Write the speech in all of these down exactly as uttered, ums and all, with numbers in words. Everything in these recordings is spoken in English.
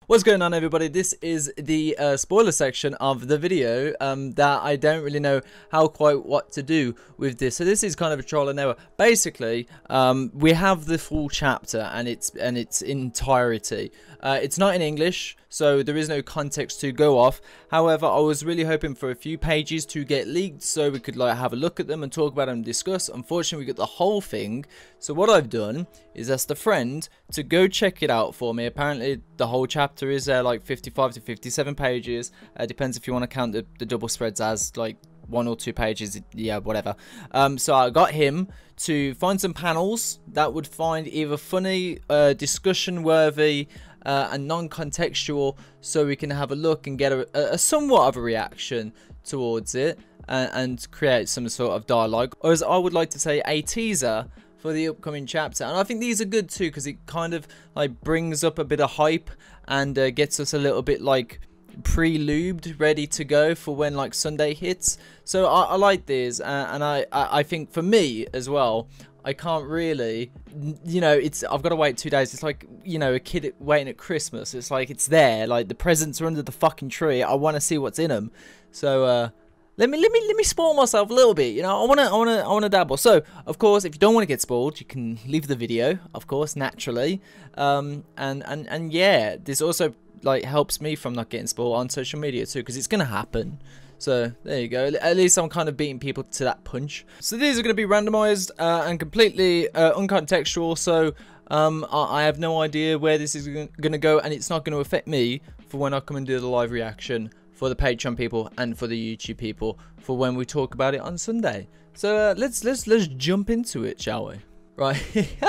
What's going on, everybody? This is the uh, spoiler section of the video um, that I don't really know how quite what to do with this. So this is kind of a trial and error. Basically, um, we have the full chapter and its and its entirety. Uh, it's not in English, so there is no context to go off. However, I was really hoping for a few pages to get leaked so we could like have a look at them and talk about them and discuss. Unfortunately, we got the whole thing. So what I've done is asked a friend to go check it out for me. Apparently, the whole chapter is uh, like fifty-five to fifty-seven pages. Uh, depends if you want to count the, the double spreads as like one or two pages, yeah, whatever. Um, so I got him to find some panels that would find either funny, uh, discussion-worthy, uh, and non-contextual, so we can have a look and get a, a somewhat of a reaction towards it, and, and create some sort of dialogue, or as I would like to say, a teaser for the upcoming chapter. And I think these are good too, because it kind of like brings up a bit of hype and uh, gets us a little bit like pre-lubed, ready to go for when like Sunday hits. So I, I like these, uh, and I, I I think for me as well, I can't really, you know, it's I've got to wait two days. It's like, you know, a kid waiting at Christmas. It's like it's there, like the presents are under the fucking tree. I want to see what's in them. So uh Let me let me let me spoil myself a little bit, you know. I wanna I wanna I wanna dabble. So of course, if you don't want to get spoiled, you can leave the video, of course, naturally. Um, and and and yeah, this also like helps me from not getting spoiled on social media too, because it's gonna happen. So there you go. At least I'm kind of beating people to that punch. So these are gonna be randomized uh, and completely uh, uncontextual. So um, I, I have no idea where this is gonna go, and it's not gonna affect me for when I come and do the live reaction for the Patreon people and for the YouTube people for when we talk about it on Sunday. So uh, let's let's let's jump into it, shall we? Right.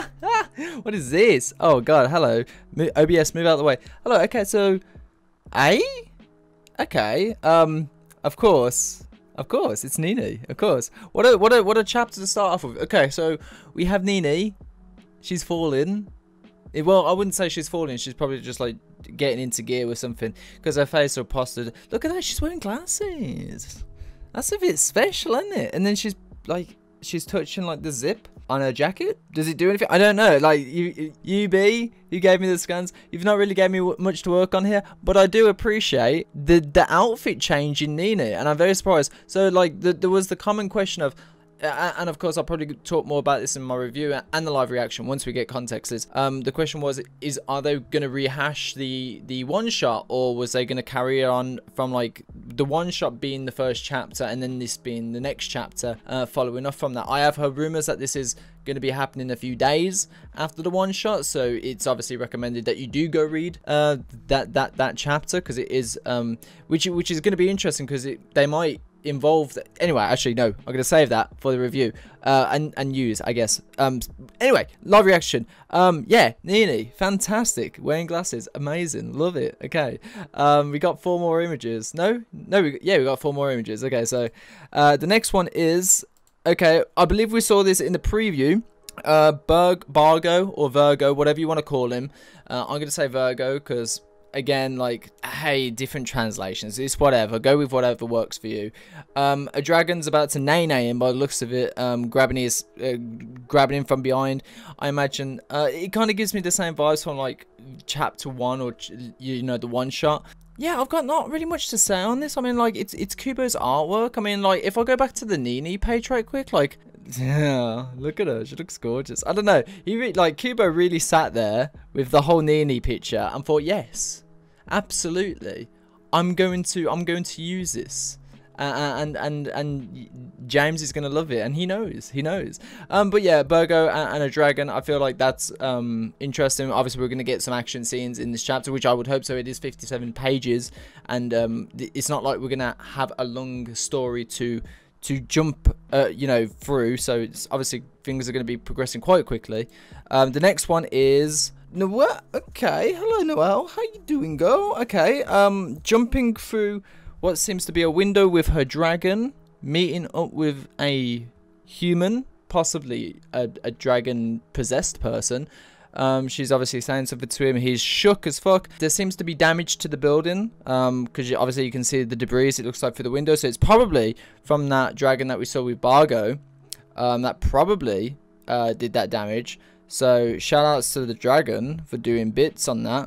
What is this? Oh god, hello. Mo O B S, move out of the way. Hello. Okay, so A? Okay. Um of course. Of course, it's Nini. Of course. What a what a what a chapter to start off with. Okay, so we have Nini. She's fallen. It, well, I wouldn't say she's falling. She's probably just like getting into gear with something, because her face so posted. Look at that, she's wearing glasses. That's a bit special, isn't it? And then she's like, she's touching like the zip on her jacket. Does it do anything? I don't know. Like you, U B, you gave me the scans. You've not really gave me much to work on here, but I do appreciate the the outfit change in Nini, and I'm very surprised. So like, the, there was the common question of. Uh, and of course, I'll probably talk more about this in my review and the live reaction once we get context. Is um the question was is are they going to rehash the the one shot, or was they going to carry on from like the one shot being the first chapter and then this being the next chapter, uh, following up from that? I have heard rumors that this is going to be happening a few days after the one shot, so it's obviously recommended that you do go read uh that that that chapter, because it is um which which is going to be interesting, because it they might involved anyway. Actually, no, I'm gonna save that for the review uh and and use, I guess. Um anyway, live reaction. Um yeah, Nini, fantastic, wearing glasses, amazing, love it. Okay, um we got four more images. No no we, yeah, we got four more images. Okay, so uh the next one is, okay, I believe we saw this in the preview. uh Berg Bargo or Virgo, whatever you want to call him. uh, I'm gonna say Virgo, because again, like, hey, different translations, it's whatever, go with whatever works for you. Um a dragon's about to nay nay him by the looks of it, um grabbing his uh, grabbing him from behind, I imagine. Uh it kind of gives me the same vibes from like chapter one, or you know, the one shot. Yeah, I've got not really much to say on this. I mean, like, it's it's Kubo's artwork. I mean, like, if I go back to the Nini page right quick, like, yeah, look at her, she looks gorgeous. I don't know, he re like Kubo really sat there with the whole Nini picture and thought, yes, absolutely, I'm going to I'm going to use this, uh, and and and James is gonna love it, and he knows he knows. Um but yeah, Virgo and, and a dragon, I feel like that's um interesting. Obviously we're gonna get some action scenes in this chapter, which I would hope so. It is fifty-seven pages, and um it's not like we're gonna have a long story to to jump uh you know through, so it's obviously things are going to be progressing quite quickly. Um the next one is Noelle. Okay, hello Noelle, how you doing, girl? Okay, um jumping through what seems to be a window with her dragon, meeting up with a human, possibly a, a dragon possessed person. Um, she's obviously saying something to him. He's shook as fuck. There seems to be damage to the building, um, because you, obviously you can see the debris, it looks like, through the window. So it's probably from that dragon that we saw with Bargo, um, that probably uh, did that damage. So shout outs to the dragon for doing bits on that.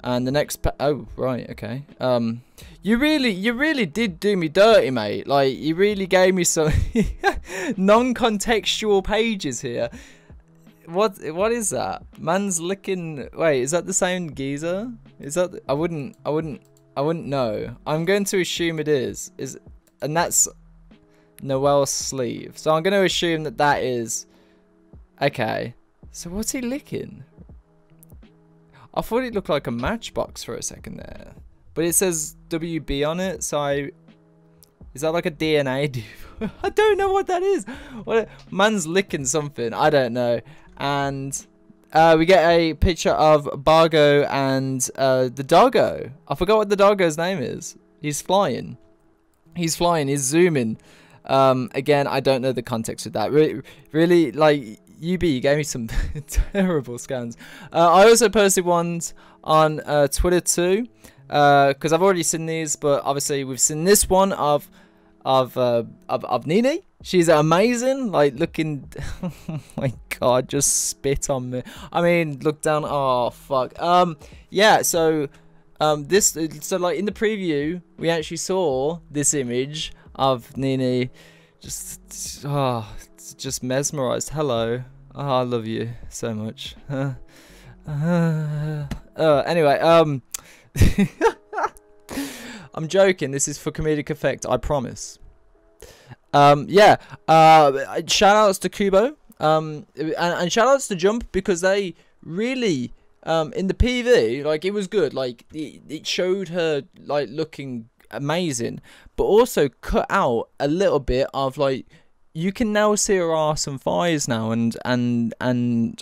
And the next pa oh right, okay. Um, you really, you really did do me dirty, mate. Like you really gave me some non-contextual pages here. What, what is that? Man's licking. Wait, is that the same geezer? Is that? I wouldn't, I wouldn't, I wouldn't know. I'm going to assume it is. Is, and that's Noel's sleeve. So I'm going to assume that that is. Okay. So what's he licking? I thought it looked like a matchbox for a second there. But it says W B on it, so I... Is that like a D N A? I don't know what that is. What? Man's licking something. I don't know. And uh, we get a picture of Bargo and uh, the doggo. I forgot what the doggo's name is. He's flying. He's flying. He's zooming. Um, again, I don't know the context of that. Really, really like... U B, you gave me some terrible scans. Uh, I also posted ones on uh, Twitter too, because uh, I've already seen these, but obviously we've seen this one of of uh, of, of Nene. She's amazing, like looking. Oh my god, just spit on me. I mean, look down. Oh fuck. Um, yeah. So, um, this so like in the preview, we actually saw this image of Nene, just oh. Just mesmerized. Hello. Oh, I love you so much. Uh, uh, uh, anyway, um, I'm joking. This is for comedic effect. I promise. Um, yeah. Uh, shout outs to Kubo. Um, and, and shout outs to Jump because they really, um, in the P V, like it was good. Like it, it showed her like looking amazing, but also cut out a little bit of like. You can now see her arse and thighs now, and and and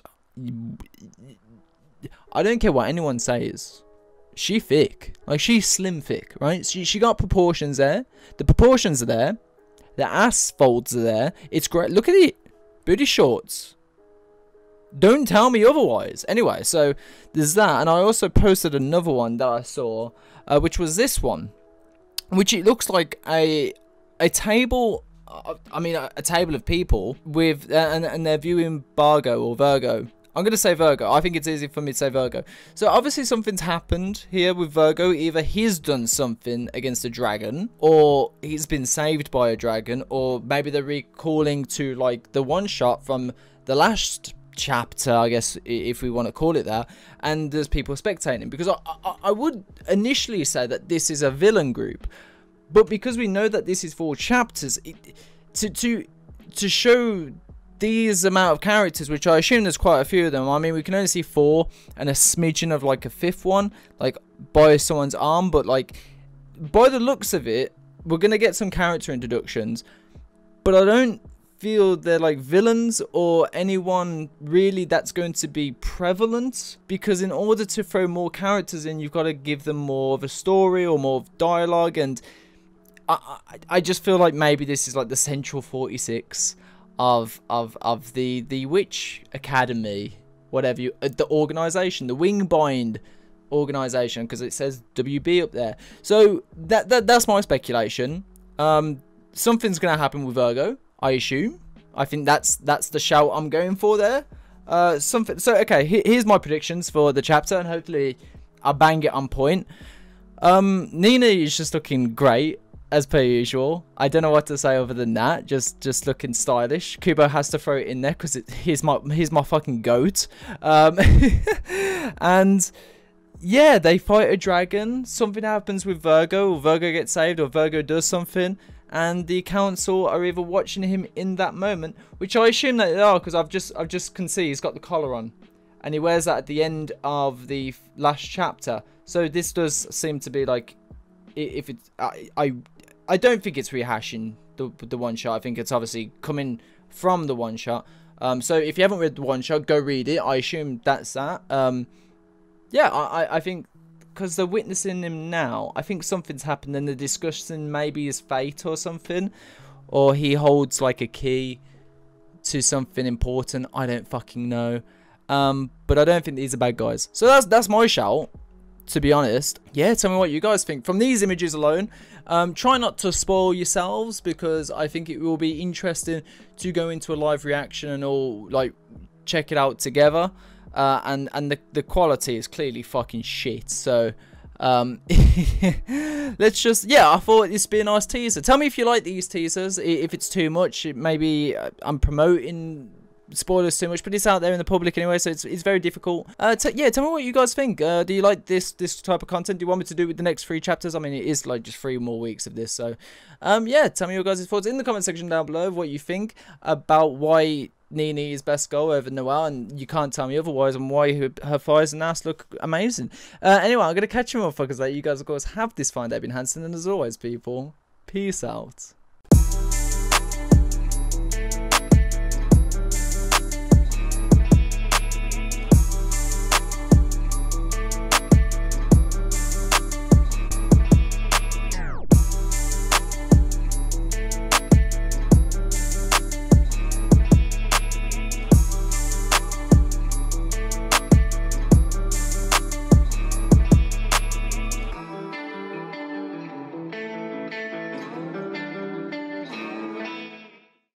I don't care what anyone says. She thick, like she's slim thick, right? She she got proportions there. The proportions are there. The ass folds are there. It's great. Look at it, booty shorts. Don't tell me otherwise. Anyway, so there's that, and I also posted another one that I saw, uh, which was this one, which it looks like a a table. I mean, a, a table of people with, uh, and, and they're viewing Bargo or Virgo. I'm going to say Virgo. I think it's easy for me to say Virgo. So obviously something's happened here with Virgo. Either he's done something against a dragon, or he's been saved by a dragon, or maybe they're recalling to like the one shot from the last chapter, I guess, if we want to call it that, and there's people spectating. Because I, I, I would initially say that this is a villain group. But because we know that this is four chapters, it, to to to show these amount of characters, which I assume there's quite a few of them. I mean, we can only see four and a smidgen of like a fifth one, like by someone's arm. But like by the looks of it, we're gonna get some character introductions. But I don't feel they're like villains or anyone really that's going to be prevalent, because in order to throw more characters in, you've got to give them more of a story or more of dialogue. And I, I, I just feel like maybe this is like the Central forty-six of of of the the Witch Academy, whatever you, uh, the organization, the Wingbind organization, because it says W B up there. So that that that's my speculation. Um, something's gonna happen with Virgo, I assume. I think that's that's the shout I'm going for there. Uh, something. So okay, he, here's my predictions for the chapter, and hopefully I'll bang it on point. Um, Nene is just looking great, as per usual. I don't know what to say other than that. Just just looking stylish. Kubo has to throw it in there because he's my he's my fucking goat. Um, and yeah, they fight a dragon. Something happens with Virgo, or Virgo gets saved, or Virgo does something, and the council are either watching him in that moment, which I assume that they are, because I've just I've just can see he's got the collar on, and he wears that at the end of the last chapter. So this does seem to be like, if it's I I, I don't think it's rehashing the the one shot. I think it's obviously coming from the one shot. Um, so if you haven't read the one shot, go read it. I assume that's that. Um, yeah, I I think because they're witnessing him now, I think something's happened, and they're discussing maybe his fate or something, or he holds like a key to something important. I don't fucking know. Um, but I don't think these are bad guys. So that's that's my shout, to be honest. Yeah, tell me what you guys think from these images alone. Um, try not to spoil yourselves, because I think it will be interesting to go into a live reaction and all like check it out together. uh, and and the the quality is clearly fucking shit. So. Um, let's just, yeah, I thought this would be a nice teaser. Tell me if you like these teasers. If it's too much, maybe I'm promoting spoilers too much, but it's out there in the public anyway, so it's, it's very difficult. Uh, yeah, tell me what you guys think. Uh, do you like this this type of content? Do you want me to do with the next three chapters? I mean, it is like just three more weeks of this, so um, yeah, tell me your guys' thoughts in the comment section down below of what you think about why Nini is best goal over Noelle, and you can't tell me otherwise, and why her, her thighs and ass look amazing. Uh, anyway, I'm going to catch you motherfuckers later. You guys, of course, have this fine day, been Hanson, and as always, people, peace out.